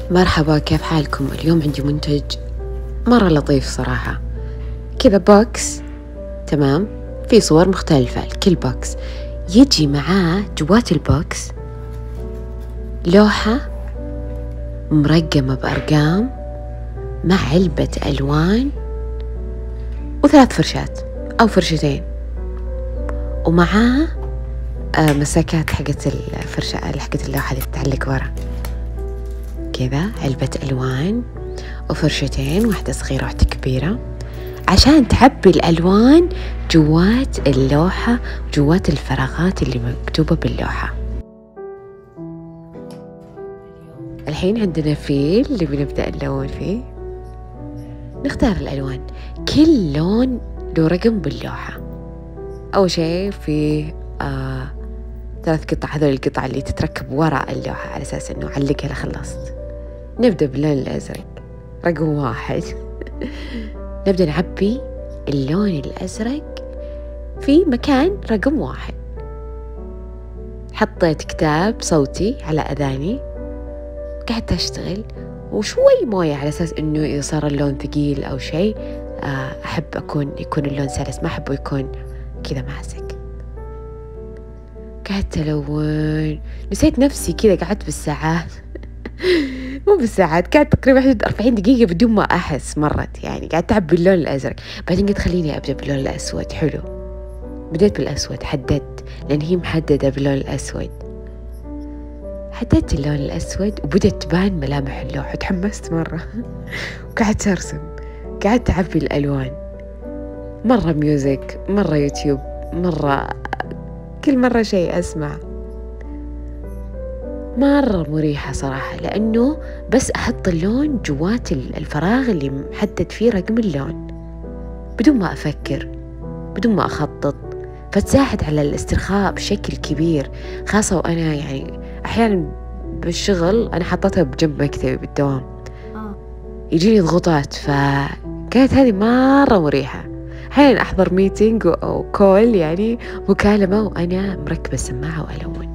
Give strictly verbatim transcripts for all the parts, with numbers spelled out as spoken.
مرحبا، كيف حالكم؟ اليوم عندي منتج مرة لطيف صراحة، كذا بوكس تمام، في صور مختلفة لكل بوكس. يجي معاه جوات البوكس لوحة مرقمة بأرقام مع علبة ألوان وثلاث فرشات أو فرشتين، ومعاه آه مساكات حقت الفرشة حقت اللوحة اللي تتعلق ورا كذا، علبة ألوان وفرشتين، واحدة صغيرة واحدة كبيرة، عشان تعبي الألوان جوات اللوحة وجوات الفراغات اللي مكتوبة باللوحة. الحين عندنا فيل اللي بنبدأ نلون فيه. نختار الألوان، كل لون له رقم باللوحة. أول شيء في آه ثلاث قطع، هذول القطع اللي تتركب وراء اللوحة على أساس إنه علقها لخلصت. نبدأ باللون الأزرق رقم واحد. نبدأ نعبي اللون الأزرق في مكان رقم واحد. حطيت كتاب صوتي على أذاني، قعدت أشتغل وشوي موية على أساس إنه إذا صار اللون ثقيل أو شيء أحب أكون يكون اللون سلس، ما أحبه يكون كذا ماسك. قعدت ألون، نسيت نفسي كذا، قعدت بالساعات مو بالساعات، قعدت تقريبا أربعين دقيقة بدون ما أحس مرت، يعني قعدت أعب باللون الأزرق. بعدين قلت خليني أبدأ باللون الأسود، حلو. بديت بالأسود، حددت لأن هي محددة باللون الأسود. حددت اللون الأسود وبدأت تبان ملامح اللوحة، تحمست مرة وقعدت أرسم، قعدت أعبي الألوان، مرة ميوزك، مرة يوتيوب، مرة كل مرة شيء أسمع. مرة مريحة صراحة، لأنه بس أحط اللون جوات الفراغ اللي محدد فيه رقم اللون بدون ما أفكر، بدون ما أخطط، فتساعد على الاسترخاء بشكل كبير. خاصة وأنا يعني أحيانا بالشغل أنا حطتها بجنب مكتبي بالدوام، يجيني ضغوطات، فكانت هذه مرة مريحة. أحيانا أحضر ميتينج أو كول، يعني مكالمة، وأنا مركبة السماعة وألون.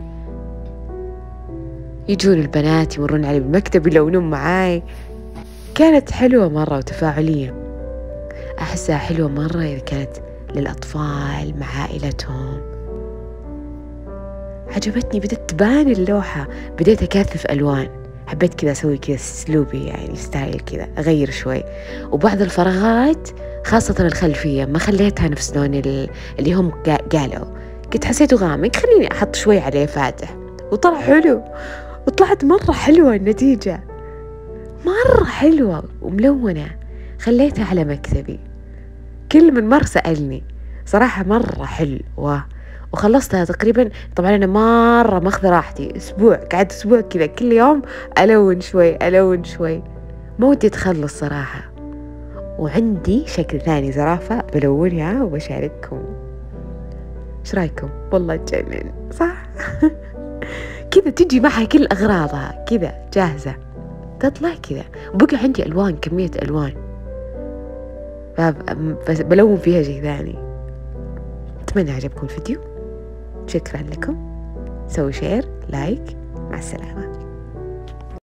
يجون البنات يمرون علي بالمكتب يلونون معاي. كانت حلوة مرة وتفاعلية، أحسها حلوة مرة إذا كانت للأطفال مع عائلتهم. عجبتني، بدأت تبان اللوحة، بديت أكثف ألوان، حبيت كذا أسوي كذا سلوبي، يعني ستايل كذا، أغير شوي. وبعض الفراغات خاصة الخلفية ما خليتها نفس لون اللي هم قالوا، قلت حسيته غامق، خليني أحط شوي عليه فاتح، وطلع حلو، وطلعت مرة حلوة النتيجة، مرة حلوة وملونة. خليتها على مكتبي، كل من مر سألني صراحة مرة حلوة، وخلصتها تقريبا. طبعا أنا مرة ماخذ راحتي، أسبوع قعدت أسبوع كذا كل يوم ألون شوي ألون شوي، ما ودي أتخلص صراحة. وعندي شكل ثاني زرافة بلونها وبشارككم، إيش رأيكم؟ والله تجنن صح؟ كذا تجي معها كل أغراضها كذا جاهزة، تطلع كذا. وبقى عندي ألوان، كمية ألوان، بس بلون فيها شيء ثاني. أتمنى عجبكم الفيديو، شكرا لكم، سووا شير لايك، مع السلامة.